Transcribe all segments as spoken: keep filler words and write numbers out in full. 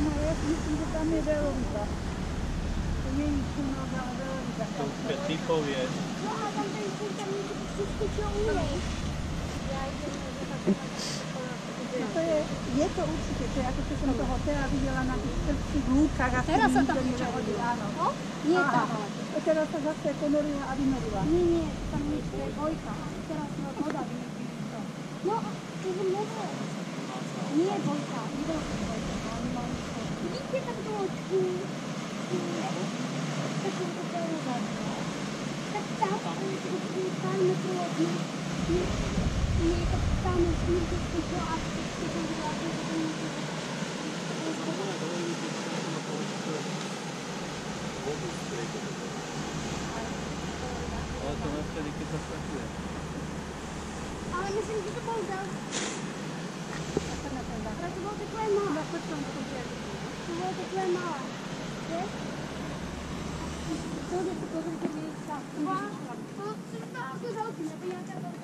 ja si myslím, že tam je veľryba. To nie je čunok, ale veľryba. To už keď ty povieš. No a tam ten kúr tam nie je všetko ulej. Ja idem, že to je, je to určite, to je ako keď som toho teraz videla na tých srbských lúkach a teraz sa tam nikto niečo nechodil, áno. No? Nie tam. A teraz sa zase ponorila a vynorila. Nie, nie, tam nie je bojka. Teraz má voda vynorila. No, to je mnoho. Nie bojka, nebolo to bojka, ale mali to. Vidíte tak dôčku? Tak som to povedala. Tak tam, pár metrov od nás. Nie, tak tam je smíte skúšo a všetko to byla, že to nie je. Ale to má vtedy, keď sa svetuje. Ale myslím, že to bol dal. Ale to bolo takové malé. To bolo takové malé. Vieš? To je to, že to je sa. No, to je to veľký, nebo nejaká veľká.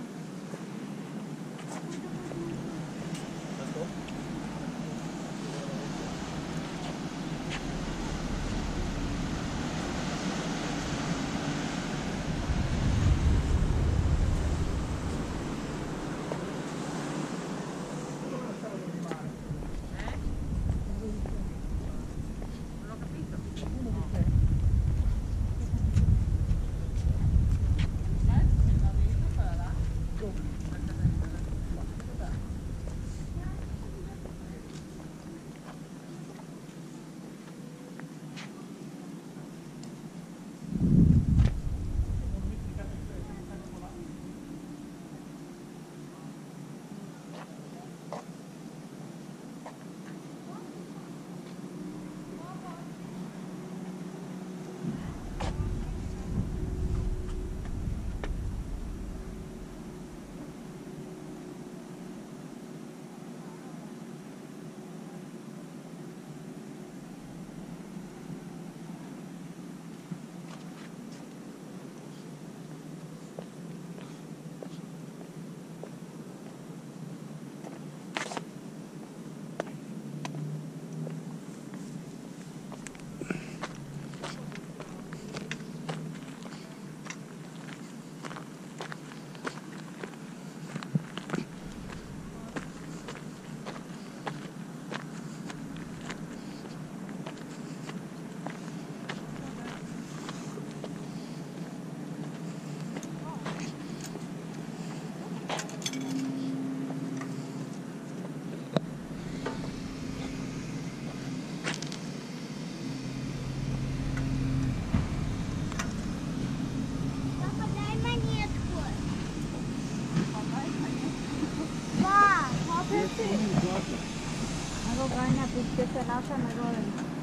Ako Gáňa, púďte sa na samé dole.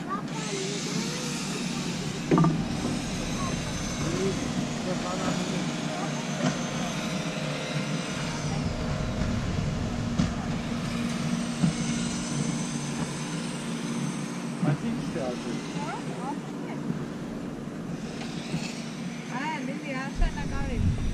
Matíčte, ale Á, Lili, ja sa na kávi.